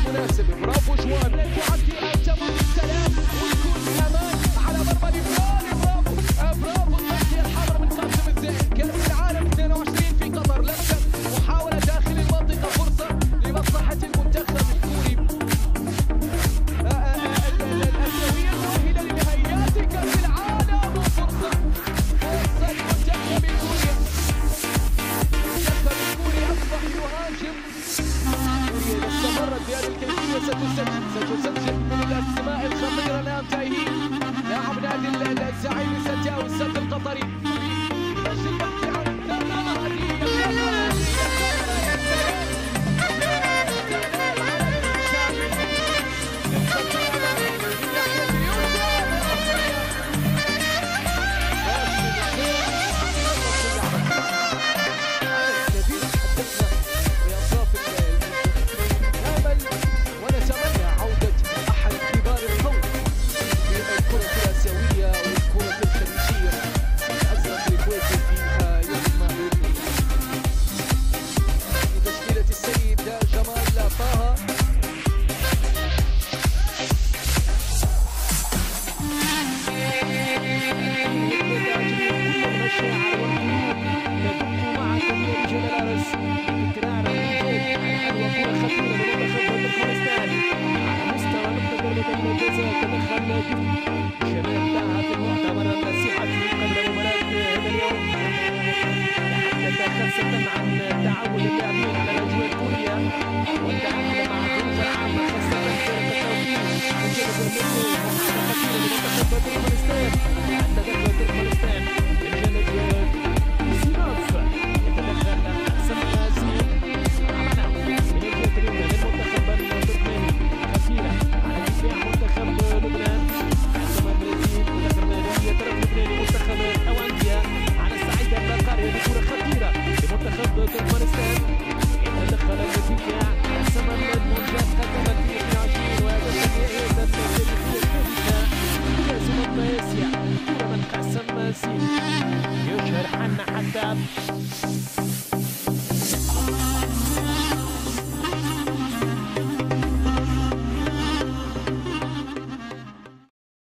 المناسب. برافو جوان تعدي تمر السلام وتكون امان على مرمى ليبرالي. برافو التغطيه الحمراء من قاسم الزين. كاس العالم 22 في قطر، لمسه محاوله داخل المنطقه، فرصه لمصلحه المنتخب الكوري. السويه المؤهله لنهائيات كاس العالم، وفرصه للمنتخب الكوري. المنتخب الكوري اصبح يهاجم. إذا استمرت بهذه الكيفيه ستسجل من الاسماء الخطيره. نعم تايهين لاعب نادي الزعيم ستاوي السد القطري. يشهر حنا حتى